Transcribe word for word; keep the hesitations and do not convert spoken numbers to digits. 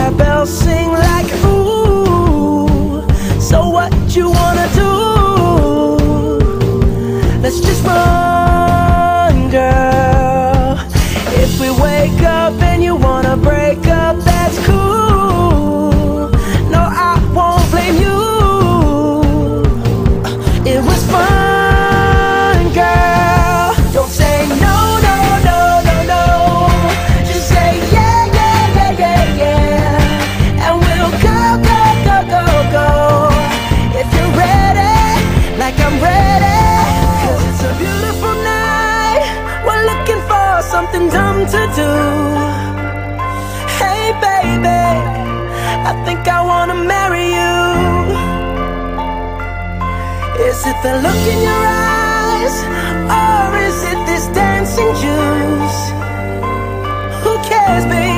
our bells sing like ooh. So what you wanna do? Let's just run, girl. If we wake up and you wanna break up, that's cool. No, I won't blame you. It was fun, girl. Don't say no, no, no, no, no. Just say yeah, yeah, yeah, yeah, yeah. And we'll go, go, go, go, go. If you're ready, like I'm ready. 'Cause it's a beautiful night. We're looking for something dumb to do. Hey baby, I think I wanna marry you. Is it the look in your eyes, or is it this dancing juice? Who cares, baby?